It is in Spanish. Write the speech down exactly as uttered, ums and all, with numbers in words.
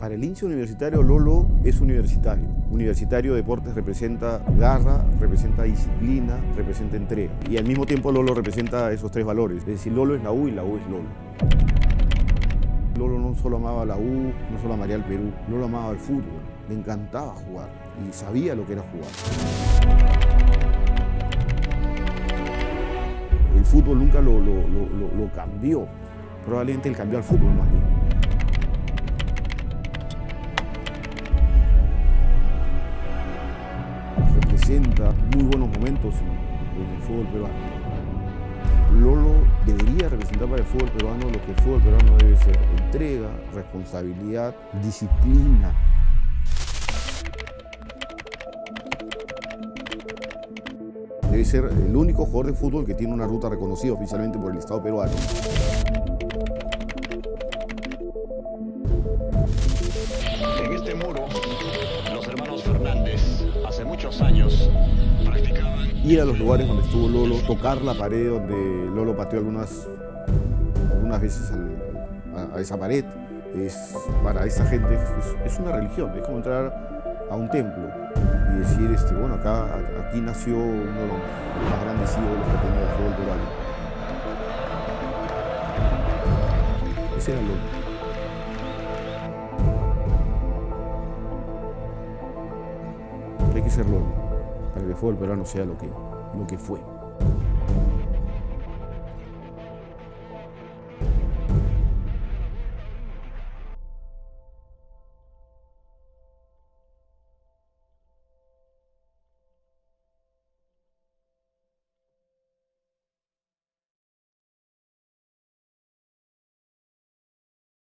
Para el hincha universitario, Lolo es universitario. Universitario Deportes representa garra, representa disciplina, representa entrega. Y al mismo tiempo Lolo representa esos tres valores. Es decir, Lolo es la U y la U es Lolo. Lolo no solo amaba la U, no solo amaría al Perú, Lolo amaba el fútbol. Le encantaba jugar y sabía lo que era jugar. El fútbol nunca lo, lo, lo, lo cambió. Probablemente él cambió al fútbol más bien. Representa muy buenos momentos en, en el fútbol peruano. Lolo debería representar para el fútbol peruano lo que el fútbol peruano debe ser: entrega, responsabilidad, disciplina. Debe ser el único jugador de fútbol que tiene una ruta reconocida oficialmente por el Estado peruano. En este muro, los hermanos Fernández, hace muchos años, practicaban... Ir a los lugares donde estuvo Lolo, tocar la pared donde Lolo pateó algunas, algunas veces al, a, a esa pared, es, para esa gente es, es una religión, es como entrar a un templo y decir, este, bueno, acá, aquí nació uno de los más grandes ídolos que tenía el fútbol peruano. Ese era Lolo. Hay que ser Lolo para que el fútbol peruano sea lo que, lo que fue.